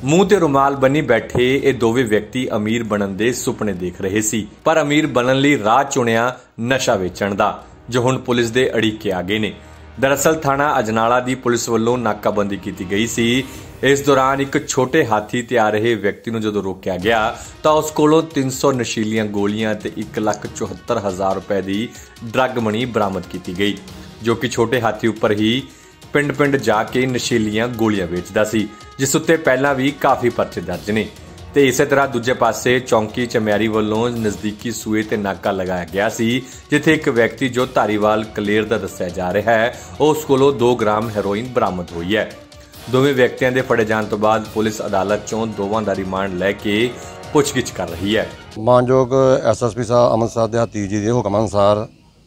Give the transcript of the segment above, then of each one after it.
ਮੂੰਹ ਤੇ ਰੁਮਾਲ ਬੰਨੀ ਬੈਠੇ ਇਹ ਦੋਵੇਂ ਵਿਅਕਤੀ ਅਮੀਰ ਬਣਨ ਦੇ ਸੁਪਨੇ ਦੇਖ ਰਹੇ ਸੀ, ਪਰ ਅਮੀਰ ਬਣਨ ਲਈ ਰਾਹ ਚੁਣਿਆ ਨਸ਼ਾ ਵੇਚਣ ਦਾ, ਜੋ ਹੁਣ ਪੁਲਿਸ ਦੇ ਅੜਿੱਕੇ ਆ ਗਏ ਨੇ। दरअसल थाना अजनाला दी पुलिस वालों नाकाबंदी की गई सी। इस दौरान एक छोटे हाथी ते आ रहे व्यक्ति नूं जदों रोकिया गया तो उस कोलों 300 नशीलियां गोलियां ते 1,74,000 रुपए की ड्रग मनी बरामद की गई, जो कि छोटे हाथी उपर ही पिंड पिंड जाके नशीलियां गोलियां वेचदा सी, जिस उत्ते पहलां भी काफ़ी परचे दर्ज ने। ते इसे तरह दूजे पासे चौंकी चमैरी वालों नज़दीकी सूए ते नाका लगाया गया सी, जिथे एक व्यक्ति जो धारीवाल कलेर दा दस्सिया जा रहा है उस कोलों 2 ग्राम हैरोइन बरामद हुई है। दोवें व्यक्तियों के फड़े जाने तो बाद पुलिस अदालत चों दोवां दा रिमांड लैके पुछगिछ कर रही है। मानयोग SSP साहब अमन साहब देहाती जी के हुक्म अनुसार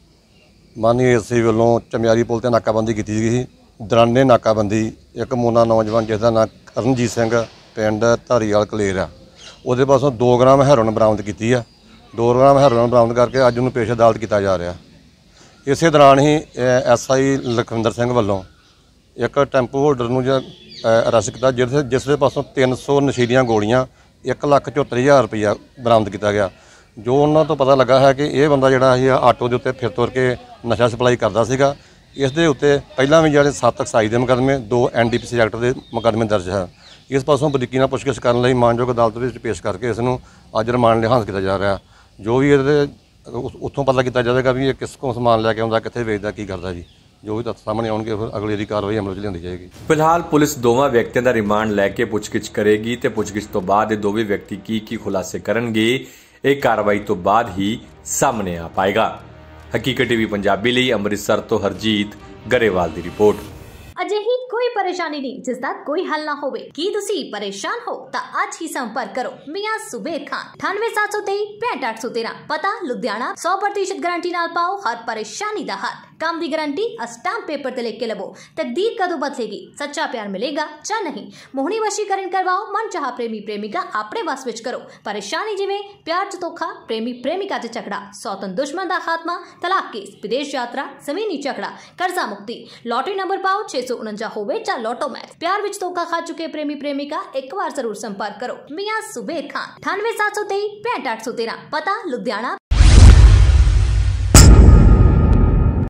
माननीय SC वालों चमैरी पुल ते नाकाबंदी की गई। दौराने नाकाबंदी एक मोना नौजवान जिसका नाम करनजीत सिंह पिंड धारीवाल कलेर है, वो पासों 2 ग्राम हैरोइन बरामद की है। 2 ग्राम हैरोइन बरामद करके अज उन्होंने पेश अदालत किया जा रहा। इस दौरान ही SI लखविंदर सिंह वालों एक टैंपू होल्डर नूं अरेस्ट किया, जिस पासों 300 नशीलियां गोलियां 1,74,000 रुपया बरामद किया गया। जो उन्होंने तो पता लगा है कि यह बंदा जिहड़ा आटो के उत्ते फिर तुर के नशा सप्लाई करता सीगा। इस दे उत्ते पहलां भी जिहड़े 7 एक्साइज के मुकदमे 2 NDPC एक्ट के मुकदमे दर्ज है। इस पासों बरीकी नाल पुछगिछ करने लई मानयोग अदालत विच पेश करके इसनूं अज रिमांड लिहाज किया जा रहा। जो भी इहदे उत्थों पता किया जाएगा भी किस को समान लैके आउंदा, कित्थे वेचदा, की करदा जी। जो भी तत्थ सामने आउणगे फिर अगली दी कार्रवाई अमल च लिआंदी जाएगी। फिलहाल पुलिस दोवां व्यक्तियों का रिमांड लैके पुछगिछ करेगी ते पुछगिछ तो बाद ये दोवें व्यक्ति की खुलासे करनगे, ये कार्रवाई तो बाद ही सामने आ पाएगा। हकीकत TV पंजाबी लई अमृतसर तो हरजीत गरेवाल की रिपोर्ट। अजिही कोई परेशानी नहीं जिसका कोई हल ना होवे। की तुसी परेशान हो ता आज ही संपर्क करो मियां सुबेर खान 9873 65813। पता लुधियाना। 100% गारंटी नाल पाओ हर परेशानी दा हल। काम दी गारंटी स्टाम्प पेपर ते लिख के लवो। तकदीर कदों बदलेगी, सच्चा प्यार मिलेगा या नहीं। मोहनी वशीकरण करवाओ, मन चाह प्रेमी प्रेमिका अपने वस विच करो। परेशानी जिवें प्यार च धोखा, प्रेमी प्रेमिका च झगड़ा, सौतन दुश्मन दा खात्मा, तलाक केस, विदेश यात्रा, जमीनी झगड़ा, कर्जा मुक्ति, लॉटरी नंबर पाओ 649 होवे या लॉटो मैच। प्यार विच धोखा खा चुके प्रेमी प्रेमिका एक बार जरूर संपर्क करो मियां सुबेर खान 9873 65813। पता लुधियाना।